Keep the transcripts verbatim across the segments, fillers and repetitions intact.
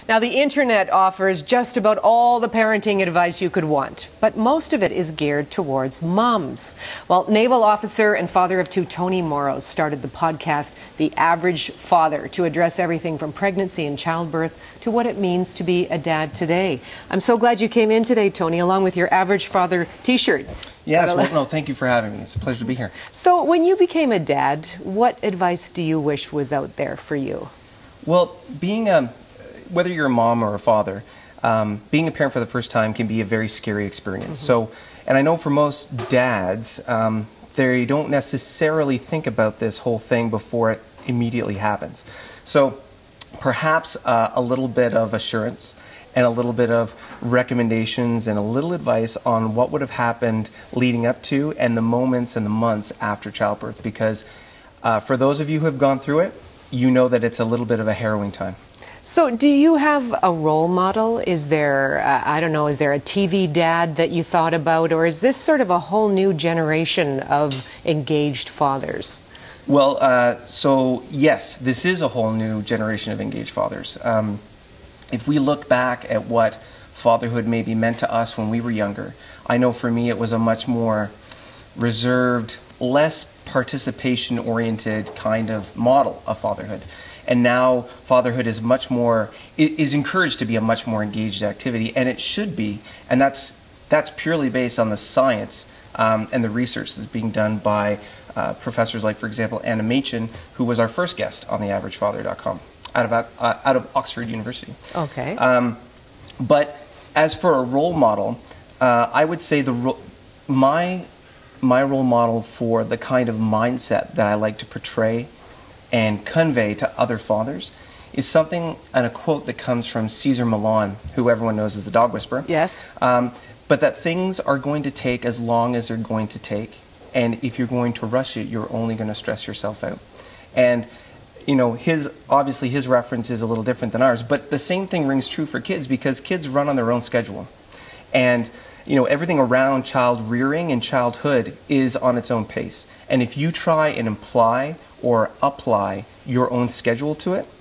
Now, the internet offers just about all the parenting advice you could want, but most of it is geared towards moms. Well, naval officer and father of two Tony Morrow started the podcast, The Average Father, to address everything from pregnancy and childbirth to what it means to be a dad today. I'm so glad you came in today, Tony, along with your Average Father t-shirt. Yes, well, no, thank you for having me. It's a pleasure to be here. So when you became a dad, what advice do you wish was out there for you? Well, being a, whether you're a mom or a father, um, being a parent for the first time can be a very scary experience. Mm-hmm. So, and I know for most dads, um, they don't necessarily think about this whole thing before it immediately happens. So perhaps uh, a little bit of assurance and a little bit of recommendations and a little advice on what would have happened leading up to and the moments and the months after childbirth. Because uh, for those of you who have gone through it, you know that it's a little bit of a harrowing time. So do you have a role model? Is there, uh, I don't know, is there a T V dad that you thought about? Or is this sort of a whole new generation of engaged fathers? Well, uh, so yes, this is a whole new generation of engaged fathers. Um, If we look back at what fatherhood maybe meant to us when we were younger, I know for me it was a much more reserved, less participation-oriented kind of model of fatherhood. And now fatherhood is much more, is encouraged to be a much more engaged activity, and it should be. And that's, that's purely based on the science um, and the research that's being done by uh, professors like, for example, Anna Machin, who was our first guest on the average father dot com. Out of, uh, out of Oxford University. Okay. Um, but as for a role model, uh, I would say the ro my, my role model for the kind of mindset that I like to portray and convey to other fathers is something, and a quote that comes from Cesar Millan, who everyone knows as a dog whisperer. Yes. Um, but that things are going to take as long as they're going to take, and if you're going to rush it, you're only going to stress yourself out. And you know, his, obviously his reference is a little different than ours, but the same thing rings true for kids because kids run on their own schedule. And, you know, everything around child rearing and childhood is on its own pace. And if you try and imply or apply your own schedule to it,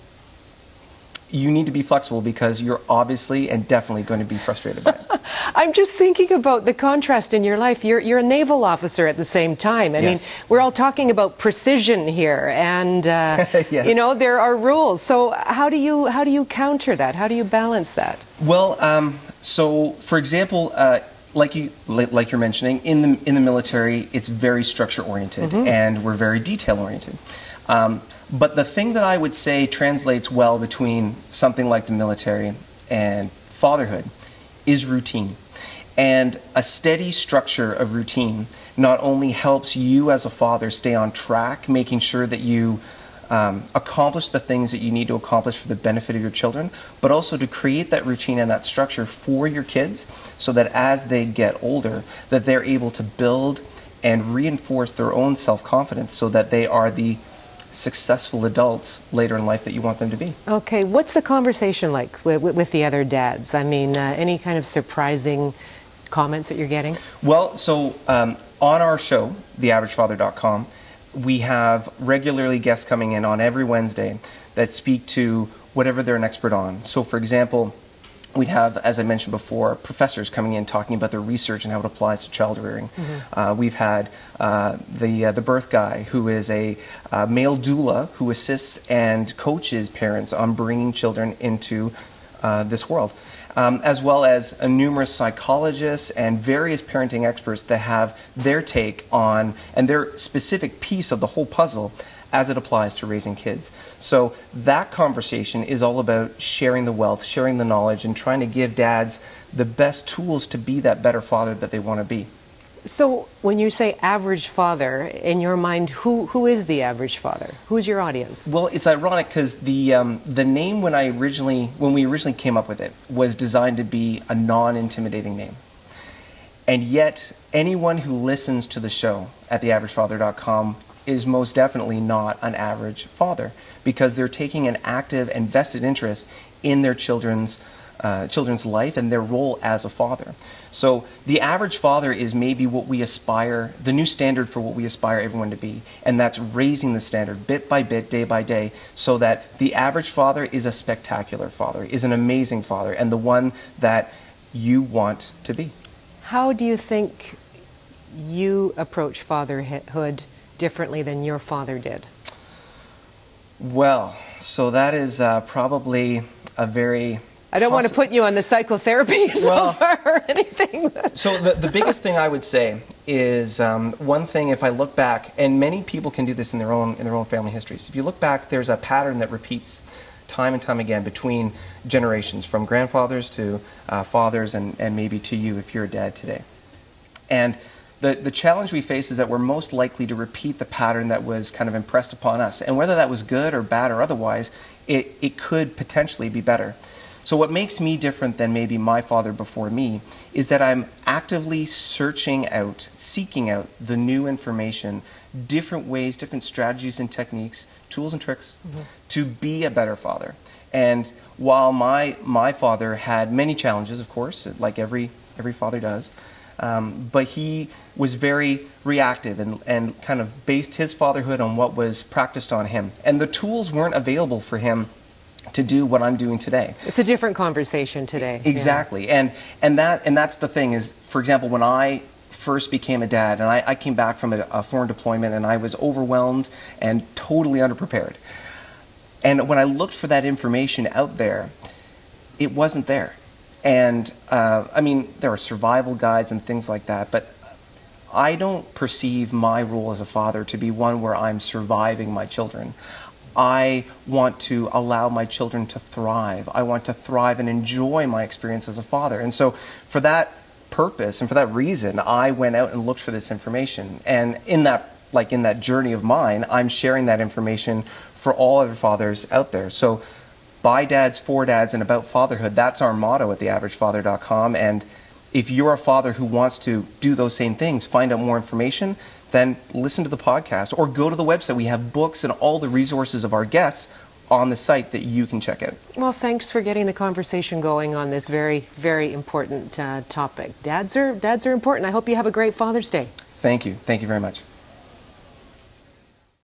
you need to be flexible because you're obviously and definitely going to be frustrated by it. I'm just thinking about the contrast in your life. You're, you're a naval officer at the same time. I yes. mean, we're all talking about precision here, and uh, yes. you know, there are rules. So how do you how do you counter that? How do you balance that? Well, um, so for example, uh, like you like you're mentioning, in the in the military, it's very structure oriented, mm-hmm. and we're very detail oriented. Um, But the thing that I would say translates well between something like the military and fatherhood is routine. And a steady structure of routine not only helps you as a father stay on track, making sure that you um, accomplish the things that you need to accomplish for the benefit of your children, but also to create that routine and that structure for your kids so that as they get older, that they're able to build and reinforce their own self-confidence so that they are the successful adults later in life that you want them to be. Okay, what's the conversation like with, with the other dads? I mean, uh, any kind of surprising comments that you're getting? Well, so um, on our show, the average father dot com, we have regularly guests coming in on every Wednesday that speak to whatever they're an expert on. So for example, we'd have, as I mentioned before, professors coming in talking about their research and how it applies to child rearing. Mm-hmm. uh, we've had uh, the, uh, the birth guy, who is a uh, male doula who assists and coaches parents on bringing children into uh, this world, um, as well as uh, numerous psychologists and various parenting experts that have their take on and their specific piece of the whole puzzle as it applies to raising kids. So that conversation is all about sharing the wealth, sharing the knowledge, and trying to give dads the best tools to be that better father that they want to be. So when you say average father, in your mind, who, who is the average father? Who's your audience? Well, it's ironic because the, um, the name when, I originally, when we originally came up with it was designed to be a non-intimidating name. And yet, anyone who listens to the show at the average father dot com is most definitely not an average father because they're taking an active and vested interest in their children's uh, children's life and their role as a father. So the average father is maybe what we aspire, the new standard for what we aspire everyone to be, and that's raising the standard bit by bit, day by day, so that the average father is a spectacular father, is an amazing father, and the one that you want to be. How do you think you approach fatherhood differently than your father did? Well, so that is uh, probably a very... I don't want to put you on the psychotherapy well, so far or anything. So the, the biggest thing I would say is um, one thing, if I look back, and many people can do this in their own in their own family histories. If you look back, there's a pattern that repeats time and time again between generations, from grandfathers to uh, fathers, and, and maybe to you if you're a dad today. And the, the challenge we face is that we're most likely to repeat the pattern that was kind of impressed upon us. And whether that was good or bad or otherwise, it, it could potentially be better. So what makes me different than maybe my father before me is that I'm actively searching out, seeking out the new information, different ways, different strategies and techniques, tools and tricks, mm-hmm. to be a better father. And while my, my father had many challenges, of course, like every, every father does, um, but he was very reactive and, and kind of based his fatherhood on what was practiced on him. And the tools weren't available for him to do what I'm doing today. It's a different conversation today. Exactly. Yeah. And and that and that's the thing is, for example, when I first became a dad and I, I came back from a, a foreign deployment and I was overwhelmed and totally underprepared. And when I looked for that information out there, it wasn't there. And uh, I mean, there are survival guides and things like that, but I don't perceive my role as a father to be one where I'm surviving my children. I want to allow my children to thrive. I want to thrive and enjoy my experience as a father. And so for that purpose and for that reason, I went out and looked for this information. And in that, like in that journey of mine, I'm sharing that information for all other fathers out there. So by dads, for dads, and about fatherhood, that's our motto at the average father dot com. And if you're a father who wants to do those same things, find out more information, then listen to the podcast or go to the website. We have books and all the resources of our guests on the site that you can check out. Well, thanks for getting the conversation going on this very, very important uh, topic. Dads are, dads are important. I hope you have a great Father's Day. Thank you. Thank you very much.